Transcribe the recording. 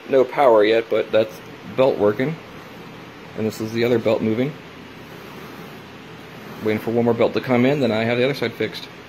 no power yet, but that's belt working. And this is the other belt moving. Waiting for one more belt to come in, then I have the other side fixed.